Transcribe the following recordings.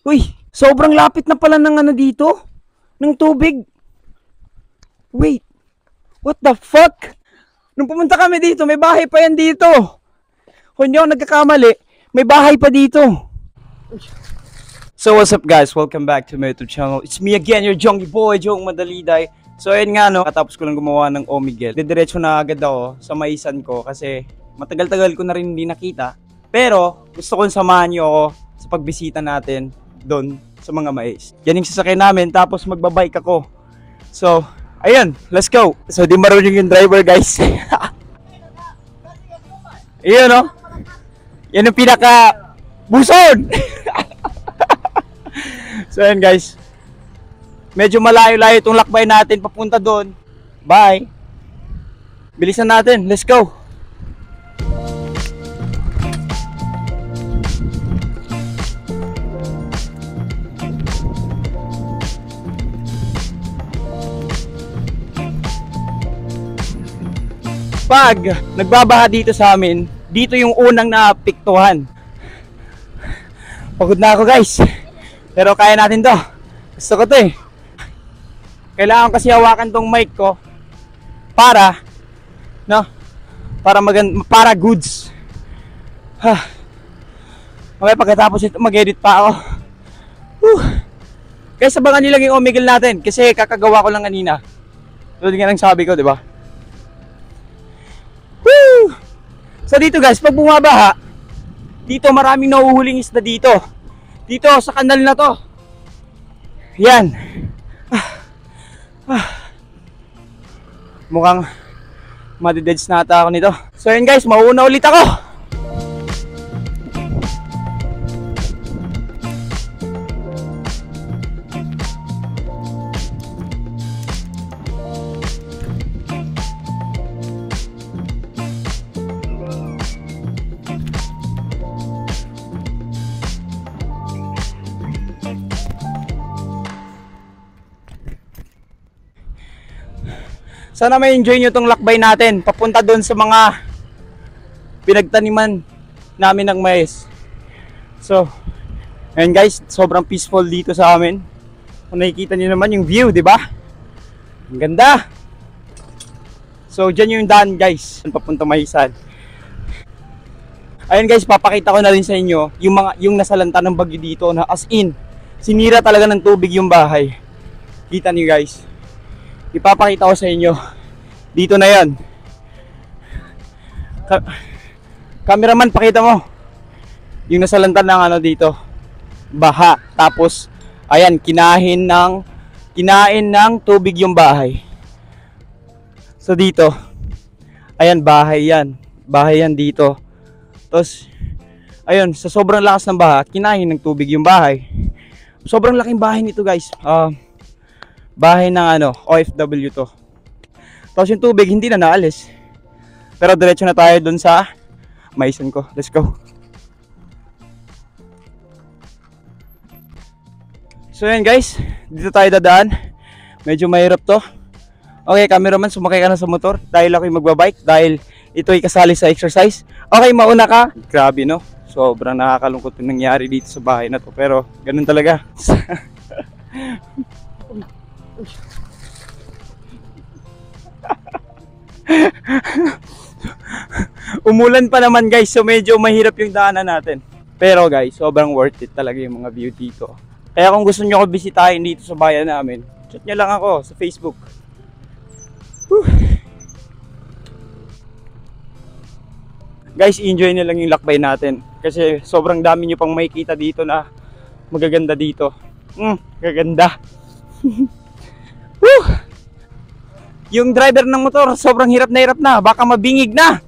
Uy, sobrang lapit na pala ng ano dito. Ng tubig. Wait, what the fuck? Nung pumunta kami dito, may bahay pa yan dito. Kung hindi ako nagkakamali, may bahay pa dito. So what's up guys, welcome back to my YouTube channel. It's me again, your Jongy boy, Jong Madaliday. So ayun nga no, katapos ko lang gumawa ng Omegle. Didiretso na agad ako sa maisan ko kasi matagal-tagal ko na rin hindi nakita. Pero gusto kong samahan niyo ako sa pagbisita natin doon sa mga mais. Yan yung sasakyan namin, tapos magbabike ako. So, ayun, let's go. So di marunong yung driver guys. Ayun no, yan yung pinaka buson. So yan guys, medyo malayo-layo itong lakbay natin papunta doon. Bye. Bilisan natin, let's go. Pag nagbabaha dito sa amin, dito yung unang naapektuhan. Pagod na ako guys, pero kaya natin to. Gusto ko to eh. Kailangan kasi hawakan tong mic ko para para goods. Okay, pagkatapos ito mag-edit pa ako. Guys, abangan nyo lang yung Omegle natin kasi kakagawa ko lang kanina. Tulad nga ng sabi ko, di ba? So dito guys, pag bumabaha, dito maraming nahuhuling isda dito. Dito sa kanal na to. Yan. Mukhang madideds na ata ako nito. So yun guys, mauuna ulit ako. Sana may enjoy nyo itong lakbay natin papunta doon sa mga pinagtaniman namin ng mais. So, ayun guys, sobrang peaceful dito sa amin. Kung nakikita nyo naman yung view, di ba? Ang ganda. So, dyan yung daan guys, papunta maisan. Ayun guys, papakita ko na rin sa inyo yung nasalanta ng bagyo dito na as in, sinira talaga ng tubig yung bahay. Kita nyo guys. Ipapakita ko sa inyo. Dito na yan. Cameraman, pakita mo. Yung nasalanta ng ano dito. Baha. Tapos, ayan, kinain ng tubig yung bahay. So dito, ayan, bahay yan. Bahay yan dito. Tapos, ayun, sa sobrang lakas ng baha, kinain ng tubig yung bahay. Sobrang laking bahay nito guys. Bahay ng OFW to. Tapos yung tubig hindi na naalis. Pero diretso na tayo dun sa maisan ko. Let's go. So yan guys, dito tayo dadaan. Medyo mahirap to. Okay, cameraman, sumakay ka na sa motor. Dahil ako'y magbabike. Dahil ito'y kasali sa exercise. Okay, mauna ka. Grabe no. Sobrang nakakalungkot yung nangyari dito sa bahay na to. Pero ganun talaga. Umulan pa naman guys, so medyo mahirap yung daanan natin. Pero guys, sobrang worth it talaga yung mga view dito. Kaya kung gusto nyo ko bisitahin dito sa bayan namin, chat nyo lang ako sa Facebook. Guys, enjoy nyo lang yung lakbay natin. Kasi sobrang dami nyo pang makikita dito na magaganda dito. Gaganda. Yung driver ng motor sobrang hirap na, baka mabingig na.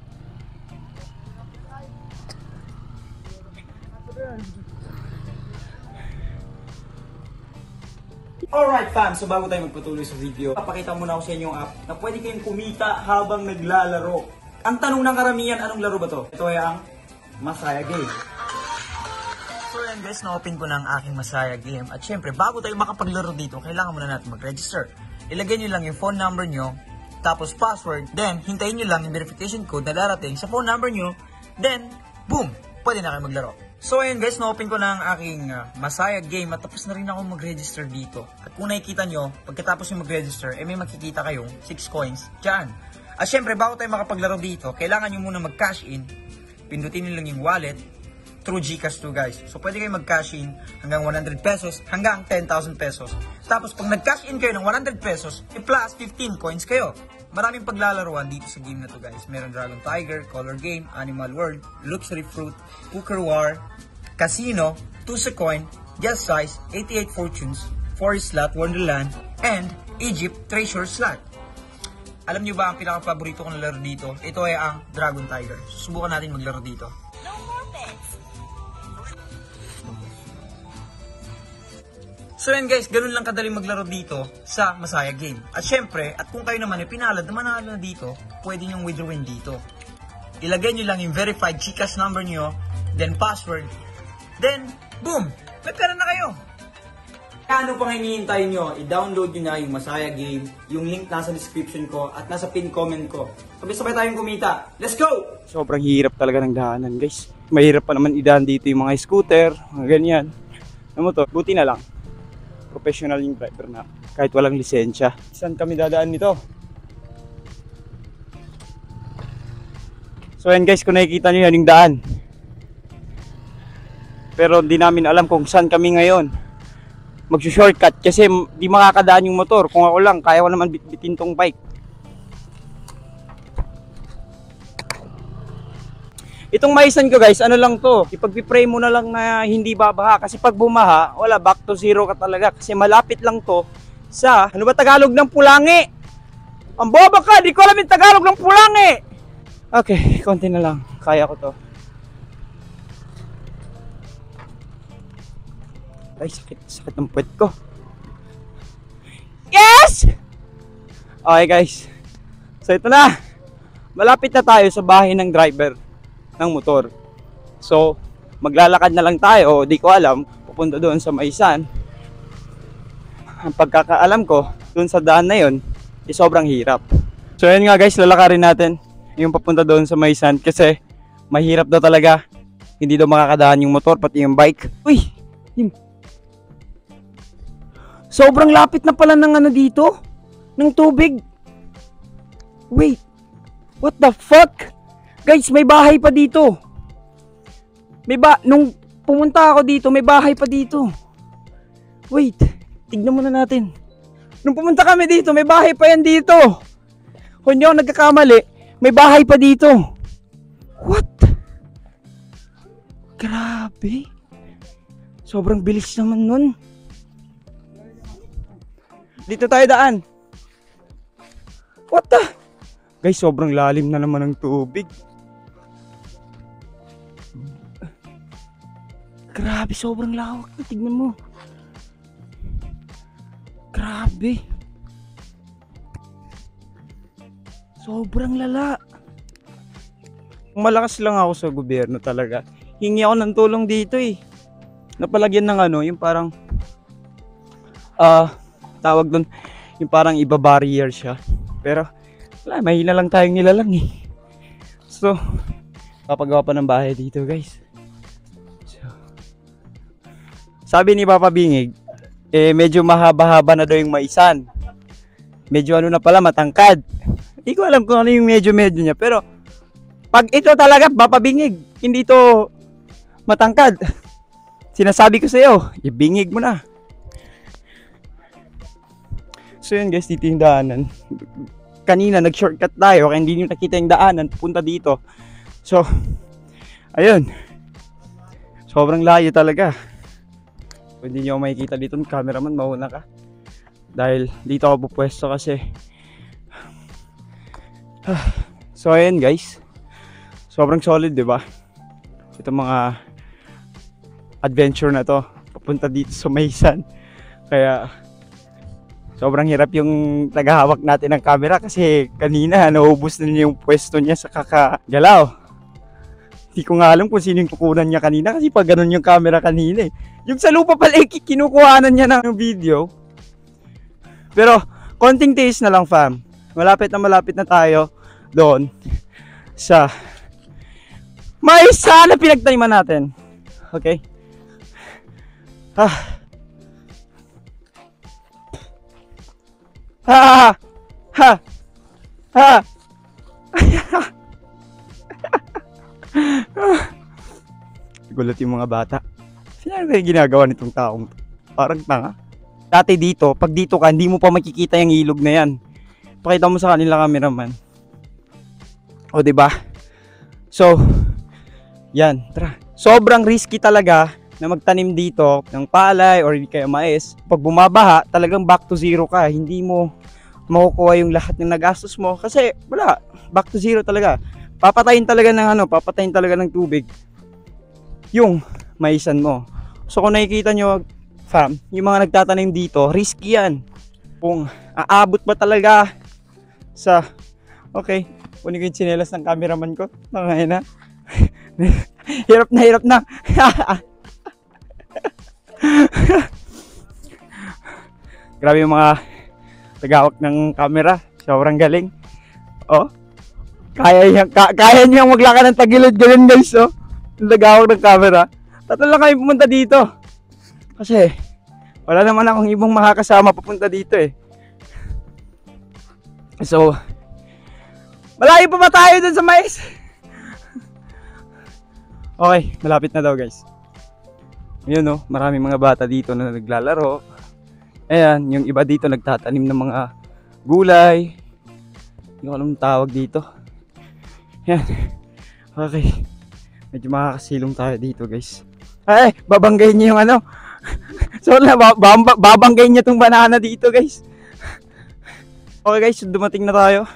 Alright fam, so bago tayo magpatuloy sa video, papakita muna ako sa inyo yung app na pwede kayong kumita habang naglalaro. Ang tanong ng karamihan, anong laro ba to? Ito ay ang Masaya Game. So yan guys, na-open ko na ang aking Masaya Game. At syempre, bago tayo makapaglaro dito, kailangan muna natin mag-register. Ilagay nyo lang yung phone number nyo, tapos password, then hintayin nyo lang yung verification code na darating sa phone number nyo, then boom! Pwede na kayo maglaro. So ayun guys, na-open ko na ang aking Masaya game at tapos na rin ako mag-register dito. At kung nakikita nyo, pagkatapos yung mag-register, may makikita kayong 6 coins dyan. At syempre, bago tayo makapaglaro dito, kailangan nyo muna mag-cash in. Pindutin nyo lang yung wallet through GCash to guys. So pwede kayo mag-cash in hanggang 100 pesos hanggang 10,000 pesos. Tapos pag nag-cash in kayo ng 100 pesos, plus 15 coins kayo. Maraming paglalaruan dito sa game na to guys. Meron Dragon Tiger, Color Game, Animal World, Luxury Fruit, Poker War, Casino, 2 Coin, Just Size, 88 Fortunes, Forest Slot, Wonderland, and Egypt Treasure Slot. Alam nyo ba ang pinaka-paborito kong laro dito? Ito ay ang Dragon Tiger. Susubukan natin maglaro dito. So yan guys, ganun lang kadaling maglaro dito sa Masaya game. At syempre, at kung kayo naman ay pinalad na manalo na dito, pwede nyong withdrawin dito. Ilagay nyo lang yung verified GCash number nyo, then password, then boom! May pera na kayo! Ano pang hinihintay nyo? I-download nyo na yung Masaya game. Yung link nasa description ko at nasa pin comment ko. Sabay-sabay tayong kumita. Let's go! Sobrang hirap talaga ng daanan guys. Mahirap pa naman idaan dito yung mga scooter, mga ganyan. Ano mo to? Buti na lang. Professional yung driver na kahit walang lisensya. Saan kami dadaan nito? So yan guys, kung nakikita nyo yan yung daan. Pero di namin alam kung saan kami ngayon mag-shortcut kasi di makakadaan yung motor. Kung ako lang, kaya ko naman bitbitin tong bike. Itong maisan ko guys, ano lang to, ipag-pray mo na lang na hindi babaha kasi pag bumaha, wala, back to zero ka talaga kasi malapit lang to sa, ano ba Tagalog ng Pulangi? Ang boba ka, di ko alam yung Tagalog ng Pulangi! Okay, konti na lang, kaya ko to. Ay, sakit ng puwet ko. Yes! Okay guys, so ito na, malapit na tayo sa bahay ng driver ng motor. So, maglalakad na lang tayo, di ko alam, pupunta doon sa Maisan. Ang pagkakaalam ko, doon sa daan na yun, sobrang hirap. So, yun nga guys, lalakarin natin yung papunta doon sa Maisan kasi mahirap daw talaga. Hindi daw makakadaan yung motor, pati yung bike. Uy! Yun. Sobrang lapit na pala ng ano dito, ng tubig. Wait, what the fuck? Guys, may bahay pa dito. Nung pumunta ako dito, may bahay pa dito. Wait, tignan muna natin. Nung pumunta kami dito, may bahay pa yan dito. Kung hindi ako nagkakamali, may bahay pa dito. What? Grabe. Sobrang bilis naman nun. Dito tayo daan. What the? Guys, sobrang lalim na naman ng tubig. Grabe, sobrang lawak na. Tignan mo. Grabe. Sobrang lala. Malakas lang ako sa gobyerno talaga. Hingi ako ng tulong dito eh. Napalagyan ng ano, yung parang tawag doon, yung parang iba barrier siya. Pero wala, mahina lang tayong nilalang eh. So, papagawa pa ng bahay dito guys. Sabi ni Papa Bingig, medyo mahaba-haba na daw yung Maisan. Medyo ano na pala, matangkad. Hindi ko alam kung ano yung medyo-medyo niya. Pero, pag ito talaga, Papa Bingig, hindi to matangkad. Sinasabi ko sa iyo, ibingig mo na. So yun guys, dito yung daanan. Kanina, nag-shortcut tayo, kaya hindi nyo nakita yung daanan, pupunta dito. So, ayun. Sobrang layo talaga. Kung hindi nyo makikita dito, cameraman, mauna ka. Dahil dito ako pupwesto kasi. So ayan guys. Sobrang solid, di ba? Ito mga adventure na to. Papunta dito sa Maisan. Kaya sobrang hirap yung tagahawak natin ng camera kasi kanina naubos na niya yung pwesto niya sa kakagalaw. Hindi ko nga alam kung sino yung kukunan niya kanina kasi pag ganun yung camera kanina eh. Yung sa lupa pala kinukuhanan niya ng video. Pero konting tiis na lang fam. Malapit na tayo doon sa Maisan na pinagtaniman natin. Okay? Ah. Ha! Ha! Ha! Gulat yung mga bata. Sino ba yung ginagawa nitong taong to? Parang tanga. Dati dito, pag dito ka, hindi mo pa makikita yung ilog na yan. Pakita mo sa kanila, cameraman. O, diba? So, yan, tara. Sobrang risky talaga na magtanim dito ng palay or hindi kaya mais. Pag bumabaha, talagang back to zero ka. Hindi mo makukuha yung lahat ng nagastos mo kasi wala, back to zero talaga. Papatayin talaga ng tubig yung maisan mo. So kung nakikita nyo, fam, yung mga nagtatanim dito, risky yan. Kung aabot ba talaga sa, okay, kunin ko yung tsinelas ng cameraman ko. Ngayon na. Hirap na. Grabe yung mga tagawak ng camera. Sobrang galing. Oh. Kaya niyang maglakad ng tagilid ganun, guys. Oh. Yung tagawak ng camera. Tatlo lang kayo pumunta dito. Kasi wala naman akong ibang makakasama papunta dito eh. So, malayo pa ba tayo dun sa mais? Okay, malapit na daw, guys. Yun oh, maraming mga bata dito na naglalaro. Ayan, yung iba dito nagtatanim ng mga gulay. Hindi ko alam ang tawag dito. Ayan. Okay. Medyo makakasilong tayo dito, guys. Ay, babanggayin niyo yung ano. So, babanggayin niya tong banana dito, guys. Okay, guys, so dumating na tayo.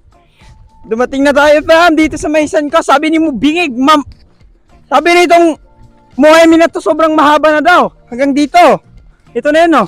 Fam, dito sa maisan ko. Sabi ni mo, bingig, ma'am. Sabi nitong Moemi na to sobrang mahaba na daw. Hanggang dito. Ito na yun, oh.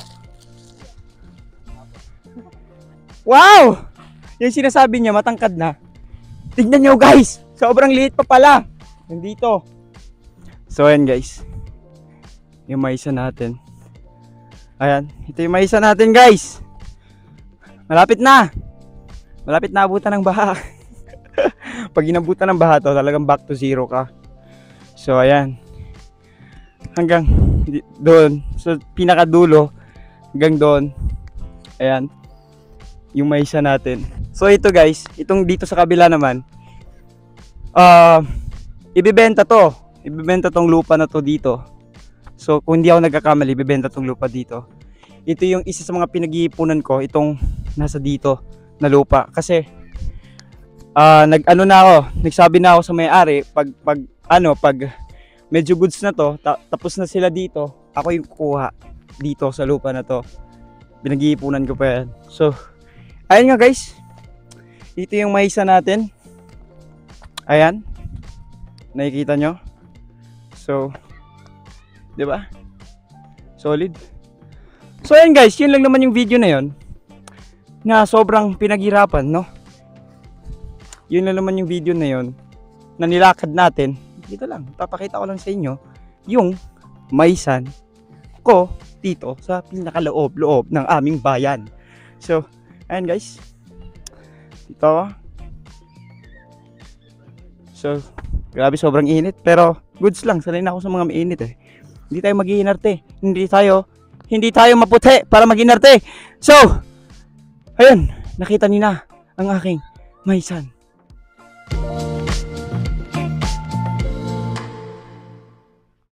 Wow! Yung sinasabi niya, matangkad na. Tignan nyo, guys. Sobrang liit pa pala. Hanggang dito. So, ayan, guys. Yung maisa natin. Ayan. Ito yung maisa natin, guys. Malapit na. Malapit na abutan ng baha. Pag inabutan ng baha to, talagang back to zero ka. So, ayan. Hanggang doon. So, pinakadulo. Hanggang doon. Ayan. Yung maisa natin. So, ito guys. Itong dito sa kabila naman. Ibibenta to. Ibibenta tong lupa na to dito. So, kung hindi ako nagkakamali, ibibenta tong lupa dito. Ito yung isa sa mga pinag-iipunan ko. Itong nasa dito na lupa. Kasi, nagsabi na ako sa may-ari, pag medyo goods na to, tapos na sila dito, ako yung kukuha dito sa lupa na to. Pinag-iipunan ko pa yan. So, ayun nga guys. Ito yung maisa natin. Ayan. Nakikita nyo? So, di ba? Solid. So, ayan guys, yun lang naman yung video na yun. Na sobrang pinaghirapan, no? Yun lang naman yung video na yun na nilakad natin. Dito lang, papakita ko lang sa inyo yung maisan ko dito sa pinakaloob-loob ng aming bayan. So, ayan guys. Dito ako. So, grabe sobrang init. Pero, goods lang. Sanay na ako sa mga mainit eh. Hindi tayo mag-iinarte. Hindi tayo maputi para mag-inarte. So, ayun. Nakita niyo na ang aking maisan.